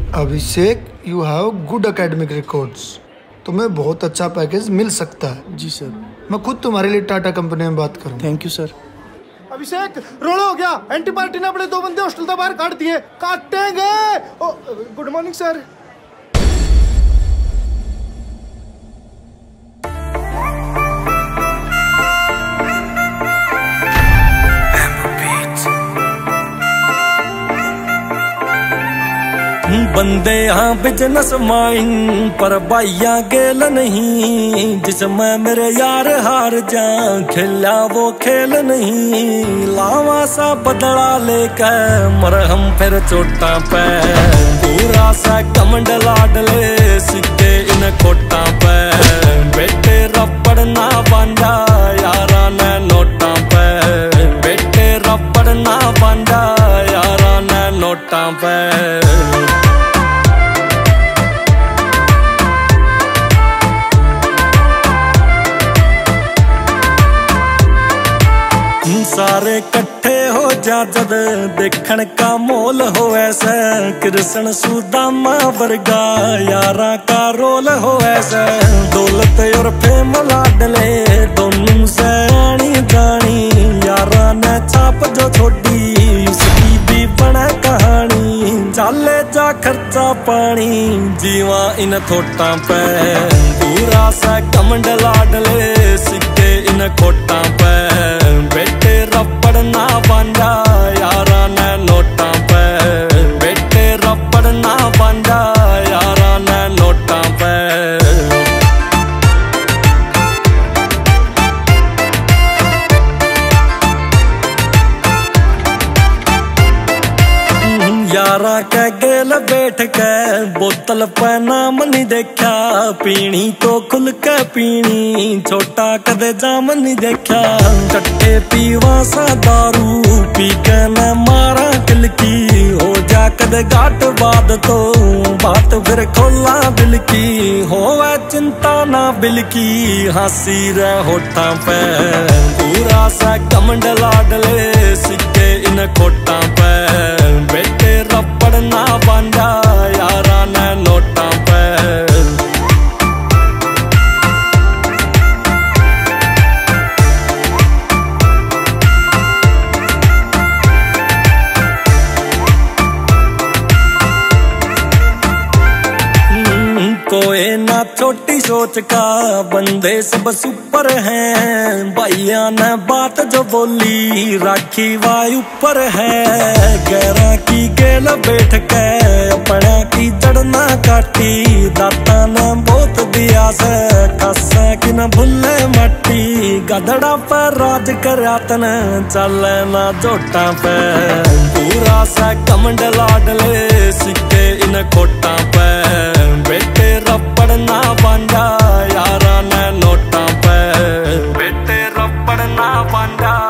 Abhishek, you have good academic records. तुम्हें बहुत अच्छा पैकेज मिल सकता है। जी सर। मैं खुद तुम्हारे लिए टाटा कंपनी में बात करूँ। Thank you sir. अभिषेक, रोड़ा हो गया। एंटी पार्टी ने अपने 2 बंदे हॉस्टल से बाहर काट दिए। काटेंगे। Good morning sir. बंदे यहाँ बिजनेस माइंड पर भाइया गेल नहीं, जिसमें मेरे यार हार जा खेला वो खेल नहीं। लावा सा बदला लेकर मरहम फिर चोटा पे, पूरा सा कमंड लाडले सिक्के इन खोटा पे। बेटे रपड़ ना बांधा यारा ने नोटा पे, बेटे रपड़ ना बांधा यारा ने नोटा पे। सारे कट्ठे हो जा जद देखण का मोल हो ऐसा, कृष्ण सुदामा वर्गा यारा का रोल हो ऐसा। दौलत और फेम लाडले दोनों से आनी जानी, यारा ने छाप जो छोड़ी उसकी भी बना कहानी। चाले जा खर्चा पानी जीवा इन थोटा पे, पूरा सा कमंड लाडले सिक्के इन खोटा पे। बेटे रपड़ ना बांधा यारा ने नोटा पे, बेटे रपड़ ना बांधा यारा ने नोटा पे। यारा के गेल बैठ के बोतल पे नाम नहीं देखा, पीनी तो खुल के पीनी छोटा कदे जाम नहीं देखा। कट्टे पीवा सा दारू पी के न मारा किलकी, हो जा कदे घाट बाद तो बात फिर खोला दिल की। होवे चिंता ना बिल की हंसी रे होठा पे, पूरा सा कमंड लाडले सिक्के इन खोटा पे। बेटे रपड़ ना बांधा यारा ने नोटा पे। कोई ना छोटी सोच का बंदे सब सुपर हैं, भैया ने बात जो बोली राखी वायु ऊपर है। गैरा की गेल बैठ के अपना की जड़ना काटी, दाता ने बहुत दिया से कसा कि न भूले मट्टी। गधड़ा पर राज करया तन चले ना जोटा पे, पूरा सा कमंड लाडले सिक्के इन खोटा पे। बेटे रपड़ ना बांधा यारा ने नोटा पे, बेटे रपड़ ना बांधा।